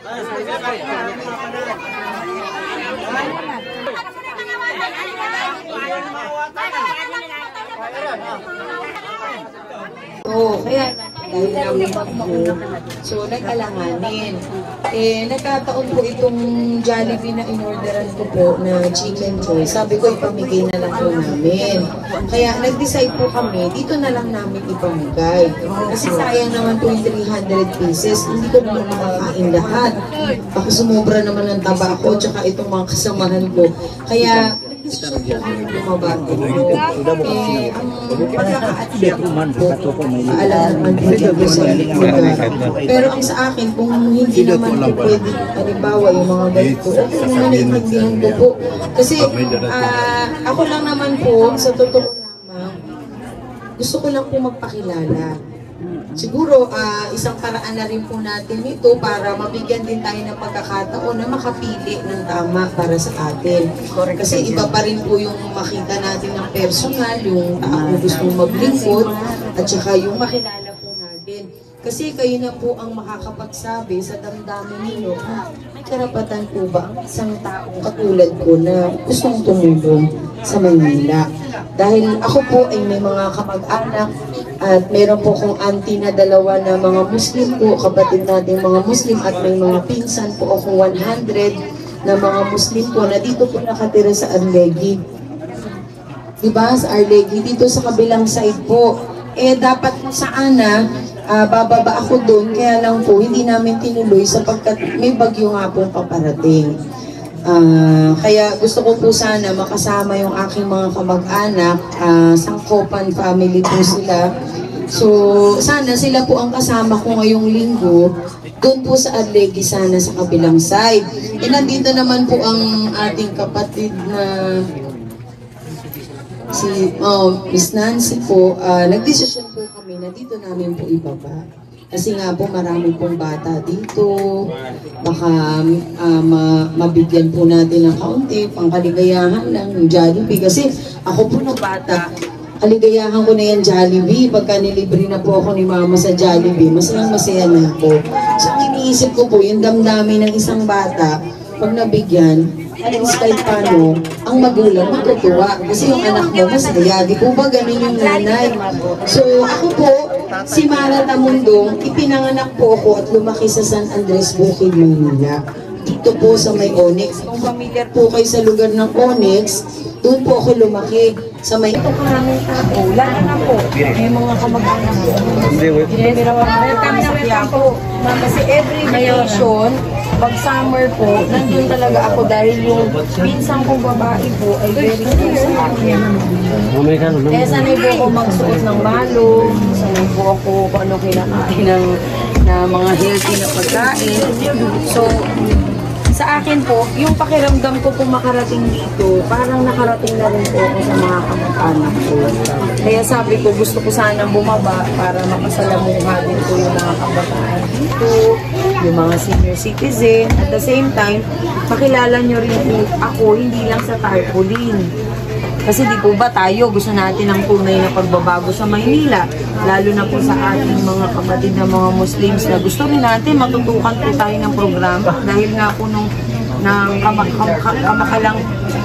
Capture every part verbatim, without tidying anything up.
Oo, kaya dahil namin po, so nag-alanganin. Eh, nagkataon po itong Jollibee na in-orderan ko po na chicken joy. Sabi ko, ipamigay na lang po namin. Kaya nag-decide po kami, dito na lang namin ipamigay. Kasi sayang naman po yung three hundred pieces, hindi ko naman makakain lahat. Baka sumobra naman ng taba ko, tsaka itong mga kasamahan ko. Kaya, nag-decide po kami bumaba ko. Eh, ang pagkaka-atlet po, paalam naman po dito sa lugar. Pero ang sa akin, kung hindi naman po pwede, halimbawa yung mga ganito, okay naman naiintindihan ko po. Kasi uh, ako lang naman po, sa totoo lamang, gusto ko lang po magpakilala. Siguro, uh, isang paraan na rin po natin ito para mabigyan din tayo ng pagkakataon na makapili ng tama para sa atin. Kasi iba pa rin po yung makita natin ng personal, yung uh, gusto maglingkod, at saka yung makilala po natin. Kasi kayo na po ang makakapagsabi sa damdamin ninyo, ah, may karapatan po ba ang isang taong katulad ko na gustong tumulong sa Manila? Dahil ako po ay may mga kamag-anak at meron po kong auntie na dalawa na mga Muslim po, kapatid natin mga Muslim, at may mga pinsan po akong one hundred na mga Muslim po na dito po nakatira sa Arlegui. Diba? Sa Arlegui, dito sa kabilang side po. Eh dapat sana uh, bababa ako doon, kaya lang po hindi namin tinuloy sapagkat may bagyo nga po paparating. Uh, kaya gusto ko po sana makasama yung aking mga kamag-anak, uh, Sangkopan family po sila. So sana sila po ang kasama ko ngayong linggo doon po sa Arlegui sana sa kabilang side. E nandito naman po ang ating kapatid na si oh, Miss Nancy po, uh, nagdesisyon po kami na dito namin po ibaba. Kasi nga po marami pong bata dito, baka uh, ma mabigyan po natin ng kaunti, pangkaligayahan lang ng Jollibee. Kasi ako po na bata, kaligayahan ko na yan Jollibee. Pagka nilibre na po ako ni Mama sa Jollibee, masayang masaya na ako. So iniisip ko po, yung damdamin ng isang bata, pag nabigyan, at least kahit paano, ang magulang matutuwa. Kasi yung anak mo masaya. Di po ba ganun yung nanay? So ako po, si Mara Tamundong, ipinanganak po ako at lumaki sa San Andres, Bukid, Manila. Dito po sa may Onyx. Kung familiar po kayo sa lugar ng Onyx, doon po ako lumaki. Sa may ito po namin po, lalo na po, may mga kamag-anak po. Yes, welcome na welcome po. Kasi every vacation, pag summer po, nandun talaga ako dahil yung pinsang kong babae po ay very close sa akin. Kaya sanay po ako magsuot ng malo, sanay po ako kung ano kinakain ng na mga healthy na pagkain. So, sa akin po, yung pakiramdam ko po makarating dito, parang nakarating na rin po ako sa mga kamag-anak ko. Kaya sabi ko, gusto ko sanang bumaba para makasalamuha din po yung mga kabataan dito, yung mga senior citizen. At the same time, pakilala nyo rin po ako, hindi lang sa tarpaulin. Kasi di po ba tayo, gusto natin ang tunay na pagbabago sa Maynila, lalo na po sa ating mga kapatid na mga Muslims na gusto rin natin matutukan po tayo ng programa dahil nga po nung ng kamak kamak kamakalang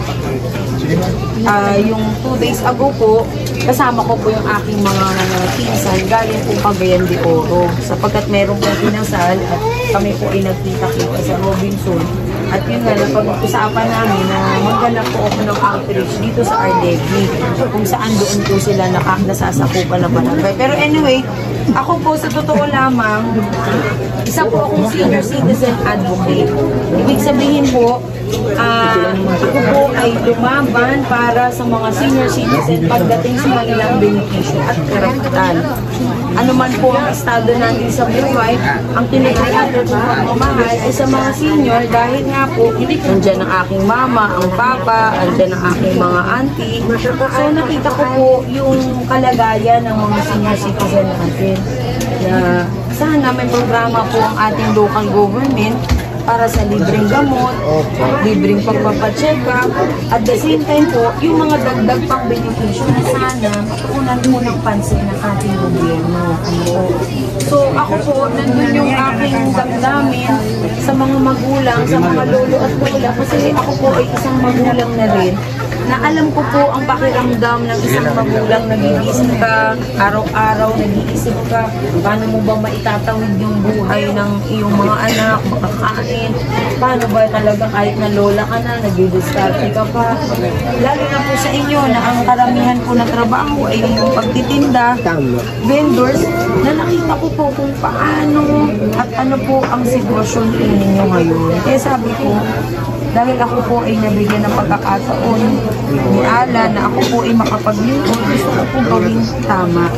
uh, yung two days ago po, kasama ko po yung aking mga uh, pinsan galing po Cagayan de Oro sapagkat meron po pinasal at kami po ay nagkita-kita sa Robinson. At yun nga, napag-usapan namin na maghanap po ako ng outreach dito sa Arlegui kung saan doon po sila nasasakupan na barangay. Pero anyway, ako po sa totoo lamang, isa po akong senior citizen advocate. Ibig sabihin po, uh, ako po ay lumaban para sa mga senior citizen pagdating sa kanilang benepisyo at karapatan. Ano man po ang estado natin sa buhay, ang tinignan natin po pagmamahal ay sa mga senior dahil nga po, nandiyan ang aking mama, ang papa, nandiyan ang aking mga auntie. So nakita ko po yung kalagayan ng mga senior citizen natin. Na sana may programa po ang ating local government para sa libreng gamot, libreng pagpapacheck up, at the same time po, yung mga dagdag pang benepisyo na sana matuunan mo ng pansin ng ating gobyerno. So ako po, nandun yung aking damdamin sa mga magulang, sa mga lolo at lola, kasi ako po ay isang magulang na rin, na alam ko po ang pakiramdam ng isang magulang, nag-iisip ka, araw-araw nag-iisip ka, paano mo ba maitatawid yung buhay ng iyong mga anak, makakain, paano ba talaga kahit na lola ka na, nag-i-discarte ka pa. Lalo na po sa inyo na ang karamihan po na trabaho ay yung pagtitinda, vendors, na nakita ko po kung paano at ano po ang sitwasyon ninyo ngayon. Kaya sabi ko, dahil ako po ay nabigyan ng pagkakataon ni Alan na ako po ay makapaglingkod, gusto ko po gawin tama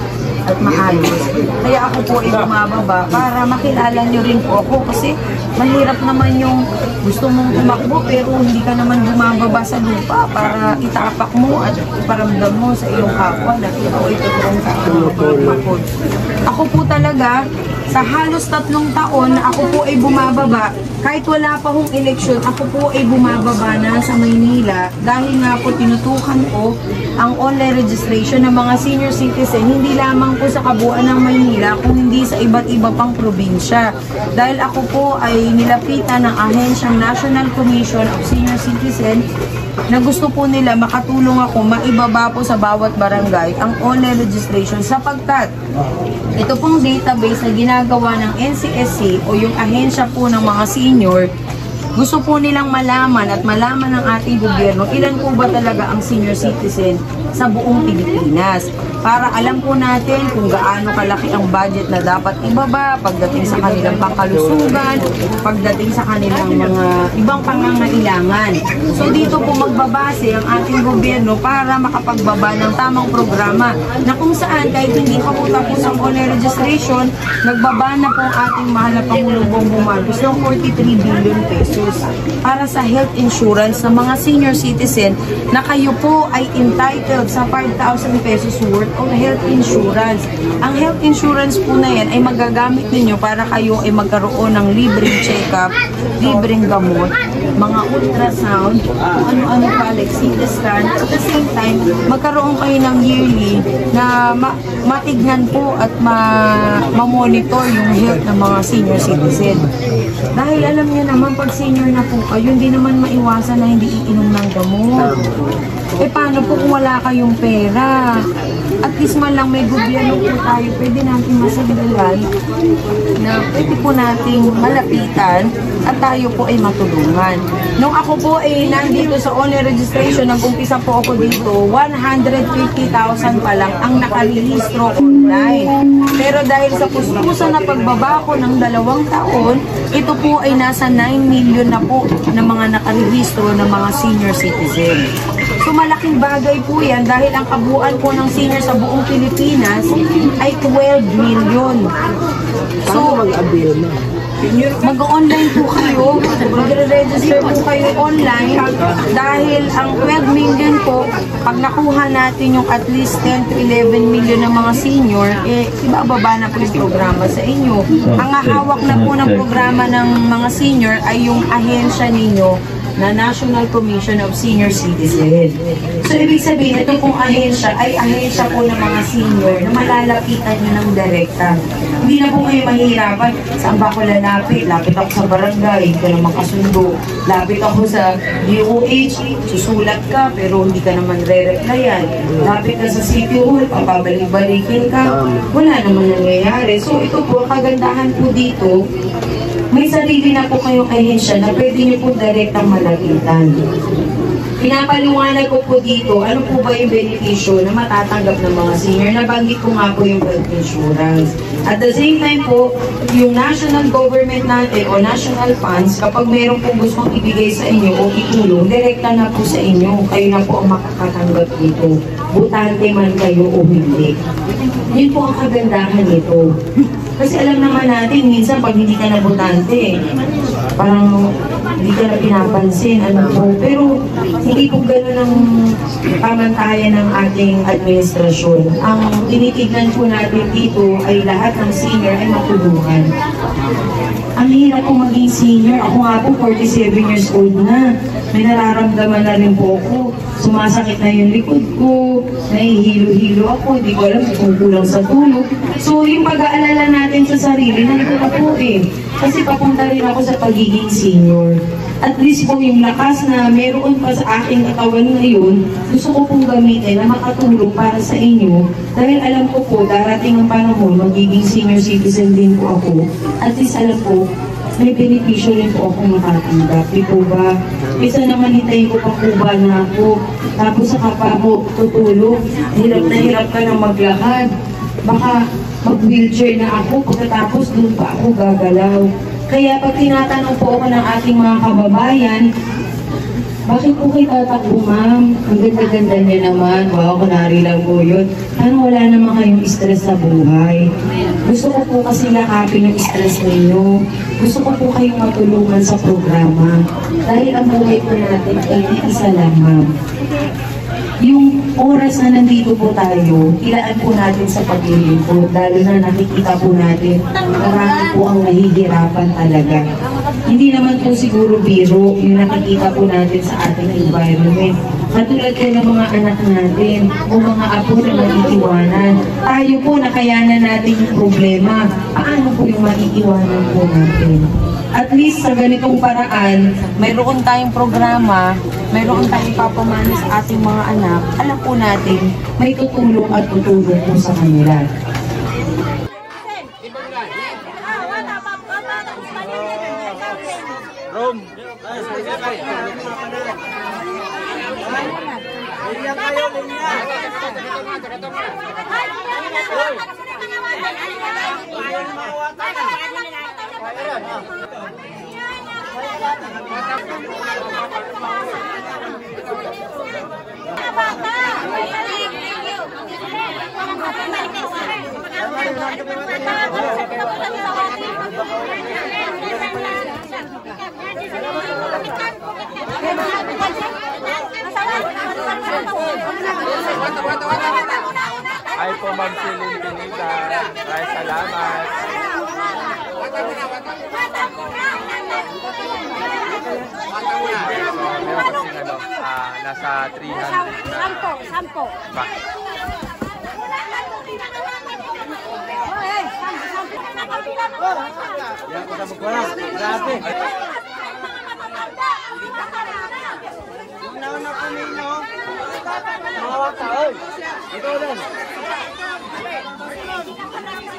at maayos. Kaya ako po ay bumababa para makilala nyo rin po ako, kasi mahirap naman yung gusto mong tumakbo pero hindi ka naman bumababa sa lupa para itapak mo at iparamdam mo sa iyong kapwa na ikaw ay totoong tao. Ako po talaga, sa halos tatlong taon na ako po ay bumababa, kahit wala pa hong eleksyon, ako po ay bumababa na sa Maynila dahil nga po tinutukan ko ang online registration ng mga senior citizen, hindi lamang po sa kabuuan ng Maynila, kung hindi sa iba't iba pang probinsya. Dahil ako po ay nilapitan ng Ahensyang National Commission of Senior Citizen na gusto po nila makatulong ako maibaba po sa bawat barangay ang online registration, sapagkat ito pong database na ginagawa ng N C S C o yung ahensya po ng mga senior, gusto po nilang malaman at malaman ng ating gobyerno ilan po ba talaga ang senior citizen sa buong Pilipinas, para alam po natin kung gaano kalaki ang budget na dapat ibaba pagdating sa kanilang pangkalusugan, pagdating sa kanilang mga ibang pangangailangan. So dito po magbabase ang ating gobyerno para makapagbaba ng tamang programa na kung saan kahit hindi pa po tapos ang online registration, nagbaba na po ang ating mahal na Pangulong Bongbong Marcos ng forty-three billion pesos para sa health insurance ng mga senior citizen na kayo po ay entitled sa five thousand pesos worth of health insurance. Ang health insurance po na yan ay magagamit ninyo para kayo ay magkaroon ng libreng check-up, libreng gamot, mga ultrasound, kung ano-ano pa, like C T scan. At the same time, magkaroon kayo ng yearly na ma matignan po at ma-monitor ma yung health ng mga senior citizen. Dahil alam niyo naman, pag senior na po kayo, hindi naman maiwasan na hindi iinom ng gamot. Eh paano po kung wala kayong pera? At least man lang may gobyerno po tayo, pwede natin masabilan na pwede po nating malapitan at tayo po ay matulungan. Nung ako po ay nandito sa online registration, nag-umpisa po ako dito, one hundred fifty thousand pa lang ang nakarehistro online. Pero dahil sa kuskusan na pagbaba ko ng dalawang taon, ito po ay nasa nine million na po na mga nakarehistro ng mga senior citizen. So malaking bagay po yan dahil ang kabuuan po ng senior sa buong Pilipinas ay twelve million. So, mag-avail na? Mag-online po kayo, magre-register po kayo online dahil ang twelve million po, pag nakuha natin yung at least ten to eleven million ng mga senior, eh, ibababa na po yung programa sa inyo. Ang hawak na po ng programa ng mga senior ay yung ahensya ninyo na National Commission of Senior Citizen. So, ibig sabihin, ito pong ahensya ay ahensya po ng mga senior na malalapitan nyo ng direkta. Hindi na po kayo mahirapan. Saan ba ako lalapit? Lapit ako sa barangay, hindi ka naman kasundo. Lapit ako sa D O H, susulat ka, pero hindi ka naman re-replyan. Lapit ka sa City Hall, papabalik-balikin ka. Wala naman nangyayari. So, ito po, kagandahan po dito, may sarili na po kayong ahensya na pwede niyo po direktang malapitan. Pinapaliwanag ko po dito, ano po ba yung benepisyo na matatanggap ng mga senior? Nabanggit ko nga po yung health insurance. At the same time po, yung national government natin o national funds, kapag meron po gustong ibigay sa inyo o itulong, direkta na po sa inyo. Kayo na po ang makakatanggap dito. Butante man kayo o hindi. Yun po ang kagandahan nito. Kasi alam naman natin, minsan pag hindi ka na butante, parang hindi ka na pinapansin, ano po. Pero hindi po gano'n ang pamantayan ng ating administrasyon. Ang tinitignan po natin dito ay lahat ng senior ay matulungan. Ang hirap po maging senior. Ako nga po, forty-seven years old na. May nararamdaman na rin po ako. Sumasakit na yung likod ko, nahihilo-hilo ako, hindi ko alam kung kulang sa tulog. So yung pag-aalala natin sa sarili, nandito na po eh. Kasi papunta rin ako sa pagiging senior. At least po yung lakas na meron pa sa aking katawan ngayon, gusto ko pong gamitin na makatulong para sa inyo. Dahil alam ko po, darating ang panahon, magiging senior citizen din po ako. At least alam po, may benepisyo rin po ako makatanggap. Di po ba? Isa naman hintayin ko pa po ba na ako. Tapos saka pa ako tutulog. Hirap na hirap ka na maglakad. Baka mag-wheelchair na ako, pagkatapos doon pa ako gagalaw. Kaya pag tinatanong po ako ng ating mga kababayan, bakit po kayo tatakbo, ma'am? Ang ganda-ganda niyo naman. Wow, kunwari lang po yun. Ano, wala naman kayong stress sa buhay. Gusto ko po kasi lakapin yung stress ninyo. Gusto ko po kayong matulungan sa programa. Dahil ang buhay po natin ay isa lang, ma'am. Yung oras na nandito po tayo, ilaan po natin sa paglilingkod. Lalo na nakikita po natin, marami po ang nahihirapan talaga. Hindi naman po siguro biro yung nakikita po natin sa ating environment. Katulad po ng mga anak natin o mga apo na maiiwanan. Tayo po, nakayanan natin yung problema. Paano po yung maiiwanan po natin? At least sa ganitong paraan, mayroon tayong programa, mayroon tayong ipapamana sa ating mga anak, alam po natin, may tutulong at tutulong po sa kanila. Rom! Ay po, Ma'am Celine Pinita. Ay, salamat. Meron kasing ano, ah, nasa three hundred na. Sampo, sampo. Bakit? Yan ko na magwala. Grabe. Una-una po ninyo. Mga wata, oy. Ito din.